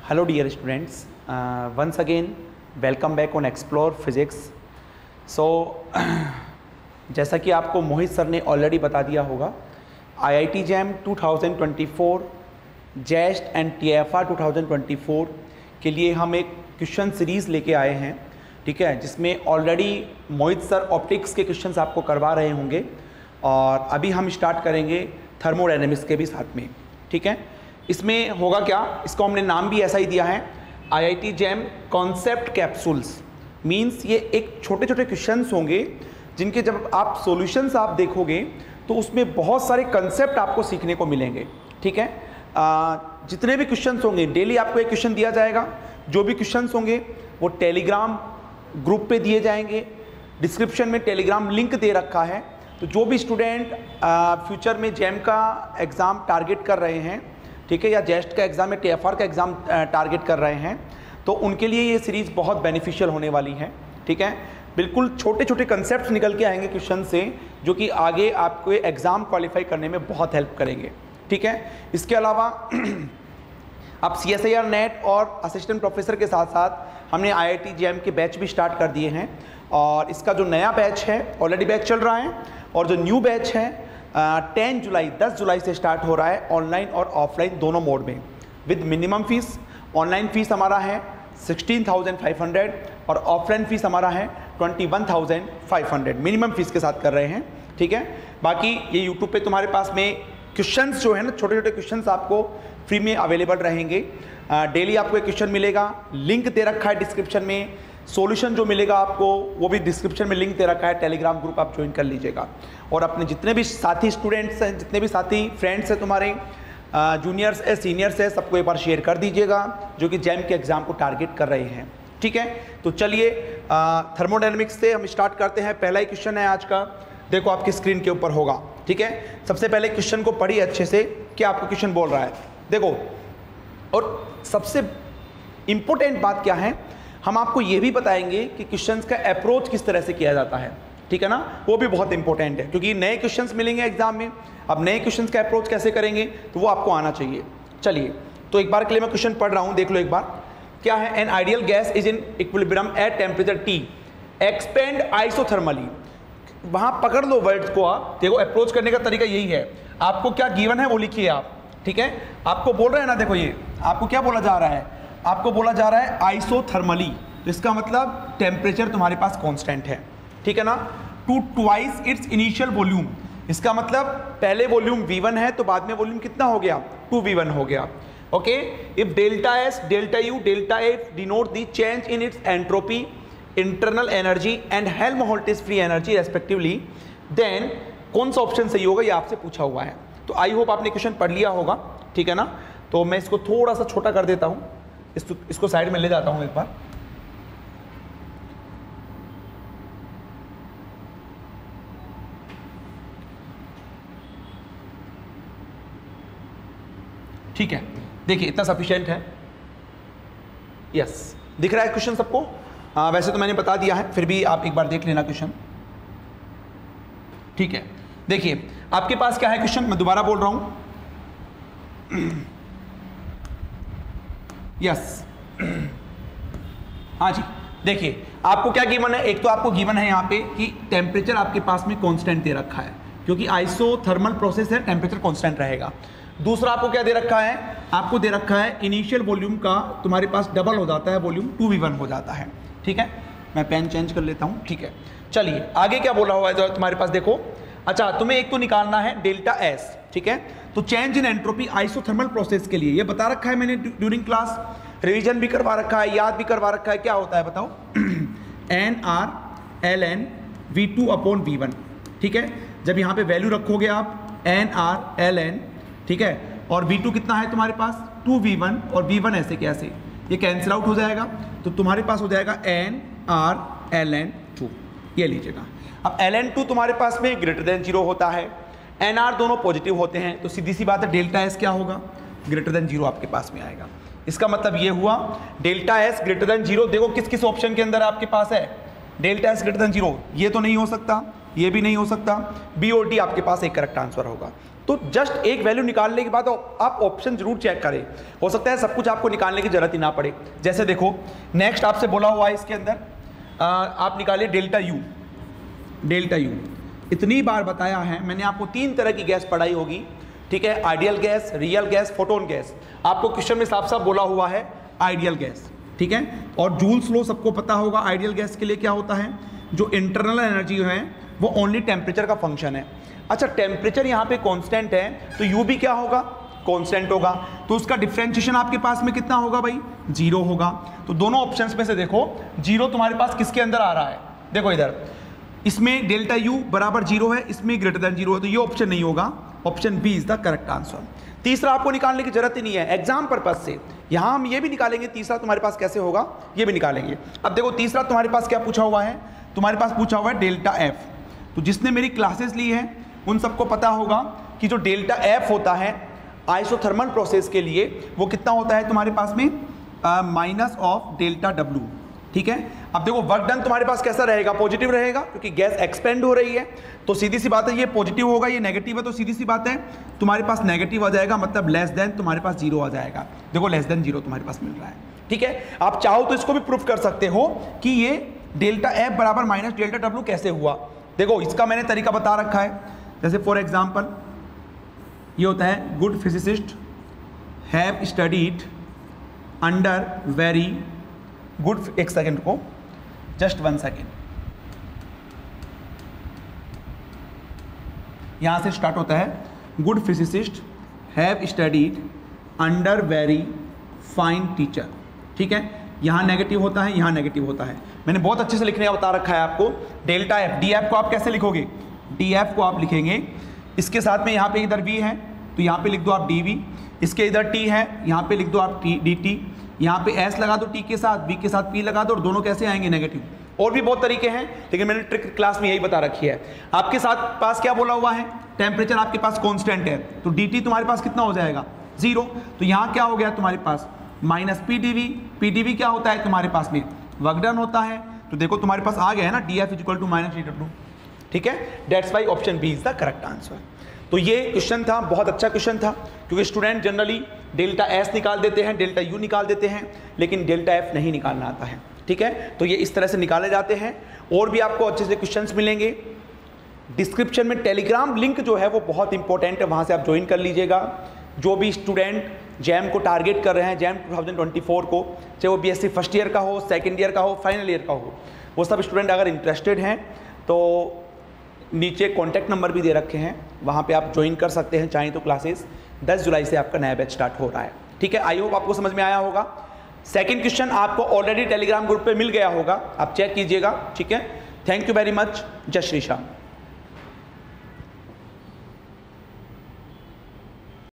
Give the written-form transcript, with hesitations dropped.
Hello dear students, once again welcome back on Explore Physics. So जैसा कि आपको मोहित sir ने ऑलरेडी बता दिया होगा, IIT JAM 2024 JEST and TFR 2024 के लिए हम एक क्वेश्चन सीरीज़ लेके आए हैं, ठीक है, जिसमें ऑलरेडी मोहित सर ऑप्टिक्स के क्वेश्चंस आपको करवा रहे होंगे और अभी हम स्टार्ट करेंगे थर्मोडायनेमिक्स के भी साथ में, ठीक है। इसमें होगा क्या, इसको हमने नाम भी ऐसा ही दिया है, IIT JAM concept capsules. Means ये एक छोटे छोटे क्वेश्चंस होंगे जिनके जब आप सॉल्यूशंस आप देखोगे तो उसमें बहुत सारे कंसेप्ट आपको सीखने को मिलेंगे, ठीक है। जितने भी क्वेश्चंस होंगे डेली आपको एक क्वेश्चन दिया जाएगा। जो भी क्वेश्चंस होंगे वो टेलीग्राम ग्रुप पे दिए जाएंगे। डिस्क्रिप्शन में टेलीग्राम लिंक दे रखा है, तो जो भी स्टूडेंट फ्यूचर में जैम का एग्ज़ाम टारगेट कर रहे हैं, ठीक है, या जेस्ट का एग्ज़ाम या TFR का एग्ज़ाम टारगेट कर रहे हैं, तो उनके लिए ये सीरीज़ बहुत बेनिफिशियल होने वाली है, ठीक है। बिल्कुल छोटे छोटे कंसेप्ट निकल के आएंगे क्वेश्चन से, जो कि आगे आपको एग्ज़ाम क्वालिफाई करने में बहुत हेल्प करेंगे, ठीक है। इसके अलावा आप CSIR नेट और असिस्टेंट प्रोफेसर के साथ साथ हमने IIT JAM के बैच भी स्टार्ट कर दिए हैं और इसका जो नया बैच है ऑलरेडी बैच चल रहा है और जो न्यू बैच है 10 जुलाई से स्टार्ट हो रहा है, ऑनलाइन और ऑफलाइन दोनों मोड में, with minimum fees. Online fees हमारा है 16,500 और ऑफलाइन फ़ीस हमारा है 21,500, मिनिमम फ़ीस के साथ कर रहे हैं, ठीक है। बाकी ये यूट्यूब पे तुम्हारे पास में क्वेश्चंस जो है ना, छोटे छोटे क्वेश्चंस आपको फ्री में अवेलेबल रहेंगे। डेली आपको एक क्वेश्चन मिलेगा, लिंक दे रखा है डिस्क्रिप्शन में। सॉल्यूशन जो मिलेगा आपको वो भी डिस्क्रिप्शन में लिंक दे रखा है, टेलीग्राम ग्रुप आप ज्वाइन कर लीजिएगा। और अपने जितने भी साथी स्टूडेंट्स हैं, जितने भी साथी फ्रेंड्स हैं तुम्हारे, जूनियर्स है, सीनियर्स है, सबको एक बार शेयर कर दीजिएगा जो कि जैम के एग्ज़ाम को टारगेट कर रहे हैं, ठीक है। तो चलिए थर्मोडायनेमिक्स से हम स्टार्ट करते हैं। पहला ही क्वेश्चन है आज का, देखो आपकी स्क्रीन के ऊपर होगा, ठीक है। सबसे पहले क्वेश्चन को पढ़िए अच्छे से, क्या आपको क्वेश्चन बोल रहा है, देखो। और सबसे इंपॉर्टेंट बात क्या है, हम आपको ये भी बताएंगे कि क्वेश्चंस का अप्रोच किस तरह से किया जाता है, ठीक है ना, वो भी बहुत इंपॉर्टेंट है क्योंकि नए क्वेश्चंस मिलेंगे एग्जाम में। अब नए क्वेश्चंस का अप्रोच कैसे करेंगे तो वो आपको आना चाहिए। चलिए तो एक बार के लिए मैं क्वेश्चन पढ़ रहा हूँ, देख लो एक बार। क्या है, an ideal gas is in equilibrium at temperature T, expand isothermally. वहाँ पकड़ लो वर्ड्स को आप, देखो अप्रोच करने का तरीका यही है। आपको क्या गिवन है वो लिखिए आप, ठीक है। आपको बोल रहे हैं ना, देखो ये आपको क्या बोला जा रहा है, आपको बोला जा रहा है आइसोथर्मली, तो इसका मतलब टेम्परेचर तुम्हारे पास कांस्टेंट है, ठीक है ना। To twice its initial volume, इसका मतलब पहले वॉल्यूम V1 है तो बाद में वॉल्यूम कितना हो गया, 2V1 हो गया, okay. If delta S, delta U, delta F denote the change in its entropy, internal energy and Helmholtz free energy respectively, then कौन सा ऑप्शन सही होगा, ये आपसे पूछा हुआ है। तो आई होप आपने क्वेश्चन पढ़ लिया होगा, ठीक है ना। तो मैं इसको थोड़ा सा छोटा कर देता हूँ, इसको साइड में ले जाता हूँ एक बार। ठीक है, देखिए इतना सफिशिएंट है, यस, दिख रहा है क्वेश्चन सबको। वैसे तो मैंने बता दिया है, फिर भी आप एक बार देख लेना क्वेश्चन, ठीक है। देखिए आपके पास क्या है क्वेश्चन, मैं दोबारा बोल रहा हूं, यस, हाँ जी। देखिए आपको क्या गिवन है, एक तो आपको गिवन है यहाँ पे कि टेम्परेचर आपके पास में कांस्टेंट दे रखा है, क्योंकि आइसोथर्मल प्रोसेस है, टेम्परेचर कांस्टेंट रहेगा। दूसरा आपको क्या दे रखा है, आपको दे रखा है इनिशियल वॉल्यूम का तुम्हारे पास डबल हो जाता है, वॉल्यूम 2V1 हो जाता है, ठीक है। मैं पेन चेंज कर लेता हूँ, ठीक है। चलिए आगे क्या बोला हुआ है तुम्हारे पास, देखो। अच्छा, तुम्हें एक तो निकालना है डेल्टा S, ठीक है। तो change in entropy isothermal process के लिए ये बता रखा है मैंने ड्यूरिंग क्लास, रिवीजन भी करवा रखा है, याद भी करवा रखा है। क्या होता है बताओ, NR/ln V2/V1, ठीक है। जब यहाँ पे वैल्यू रखोगे आप NR/ln, ठीक है, और V2 कितना है तुम्हारे पास 2V1 और V1 ऐसे कैसे, ये कैंसिल आउट हो जाएगा, तो तुम्हारे पास हो जाएगा NR/ln2, ये लीजिएगा। अब ln2 तुम्हारे पास में ग्रेटर देन 0 होता है, NR दोनों पॉजिटिव होते हैं, तो सीधी सी बात है डेल्टा S क्या होगा, ग्रेटर देन 0 आपके पास में आएगा। इसका मतलब ये हुआ डेल्टा S ग्रेटर देन 0। देखो किस किस ऑप्शन के अंदर आपके पास है डेल्टा S ग्रेटर देन 0, ये तो नहीं हो सकता, ये भी नहीं हो सकता, B और D आपके पास एक करेक्ट आंसर होगा। तो जस्ट एक वैल्यू निकालने के बाद आप ऑप्शन जरूर चेक करें, हो सकता है सब कुछ आपको निकालने की जरूरत ही ना पड़े। जैसे देखो नेक्स्ट आपसे बोला हुआ है इसके अंदर आप निकालिए डेल्टा यू। डेल्टा यू इतनी बार बताया है मैंने आपको, 3 तरह की गैस पढ़ाई होगी, ठीक है, ideal gas, real gas, photon gas. आपको क्वेश्चन में साफ साफ बोला हुआ है आइडियल गैस, ठीक है। और जूल्स लॉ सबको पता होगा, आइडियल गैस के लिए क्या होता है, जो इंटरनल एनर्जी है वो ओनली टेम्परेचर का फंक्शन है। अच्छा, टेम्परेचर यहाँ पे कांस्टेंट है तो यू भी क्या होगा, कांस्टेंट होगा, तो उसका डिफरेंशिएशन आपके पास में कितना होगा भाई, 0 होगा। तो दोनों ऑप्शंस में से देखो 0 तुम्हारे पास किसके अंदर आ रहा है, देखो इधर, इसमें डेल्टा यू बराबर 0 है, इसमें ग्रेटर देन 0 है, तो ये ऑप्शन नहीं होगा, option B is the correct answer. तीसरा आपको निकालने की जरूरत ही नहीं है, एग्जाम पर्पज से यहां हम ये भी निकालेंगे, तीसरा तुम्हारे पास कैसे होगा ये भी निकालेंगे। अब देखो तीसरा तुम्हारे पास क्या पूछा हुआ है, तुम्हारे पास पूछा हुआ है डेल्टा एफ। तो जिसने मेरी क्लासेस ली है उन सबको पता होगा कि जो डेल्टा एफ होता है आइसोथर्मल प्रोसेस के लिए वो कितना होता है तुम्हारे पास में, माइनस ऑफ डेल्टा डब्ल्यू, ठीक है। अब देखो वर्क डन तुम्हारे पास कैसा रहेगा, पॉजिटिव रहेगा, क्योंकि गैस एक्सपेंड हो रही है, तो सीधी सी बात है ये पॉजिटिव होगा, ये नेगेटिव है, तो सीधी सी बात है तुम्हारे पास नेगेटिव आ जाएगा, मतलब लेस देन तुम्हारे पास 0 आ जाएगा। देखो लेस देन 0 तुम्हारे पास मिल रहा है, ठीक है। आप चाहो तो इसको भी प्रूफ कर सकते हो कि ये डेल्टा एफ बराबर माइनस डेल्टा डब्ल्यू कैसे हुआ। देखो इसका मैंने तरीका बता रखा है, जैसे फॉर एग्जाम्पल ये होता है, good physicist have studied under very good, एक सेकेंड को, जस्ट 1 सेकेंड, यहां से स्टार्ट होता है, good physicist have studied under very fine teacher, ठीक है। यहां नेगेटिव होता है, यहां नेगेटिव होता है, मैंने बहुत अच्छे से लिखने का बता रखा है आपको। डेल्टा एफ, डी एफ को आप कैसे लिखोगे, डी एफ को आप लिखेंगे इसके साथ में यहाँ पे इधर वी है तो यहाँ पे लिख दो आप डी वी, इसके इधर टी है यहाँ पे लिख दो आप टी डी टी, यहाँ पे एस लगा दो टी के साथ, बी के साथ पी लगा दो, और दोनों कैसे आएंगे, नेगेटिव। और भी बहुत तरीके हैं लेकिन मैंने ट्रिक क्लास में यही बता रखी है। आपके साथ पास क्या बोला हुआ है, टेम्परेचर आपके पास कांस्टेंट है, तो डी टी तुम्हारे पास कितना हो जाएगा, 0। तो यहाँ क्या हो गया तुम्हारे पास minus P D V, P D V क्या होता है तुम्हारे पास में, वर्क डन होता है, तो देखो तुम्हारे पास आ गया है ना, D F equal to minus D W, ठीक है। That's why option B is the correct answer. तो ये क्वेश्चन था, बहुत अच्छा क्वेश्चन था, क्योंकि स्टूडेंट जनरली डेल्टा एस निकाल देते हैं, डेल्टा यू निकाल देते हैं, लेकिन डेल्टा एफ नहीं निकालना आता है, ठीक है। तो ये इस तरह से निकाले जाते हैं। और भी आपको अच्छे से क्वेश्चंस मिलेंगे। डिस्क्रिप्शन में टेलीग्राम लिंक जो है वो बहुत इंपॉर्टेंट है, वहाँ से आप ज्वाइन कर लीजिएगा। जो भी स्टूडेंट जैम को टारगेट कर रहे हैं, जैम 2024 को, चाहे वो बीएससी फर्स्ट ईयर का हो, सेकेंड ईयर का हो, फाइनल ईयर का हो, वो सब स्टूडेंट अगर इंटरेस्टेड हैं तो नीचे कॉन्टैक्ट नंबर भी दे रखे हैं, वहाँ पे आप ज्वाइन कर सकते हैं चाहें तो। क्लासेस 10 जुलाई से आपका नया बैच स्टार्ट हो रहा है, ठीक है। आई होप आपको समझ में आया होगा। सेकंड क्वेश्चन आपको ऑलरेडी टेलीग्राम ग्रुप पे मिल गया होगा, आप चेक कीजिएगा, ठीक है। थैंक यू वेरी मच, जय श्री श्याम।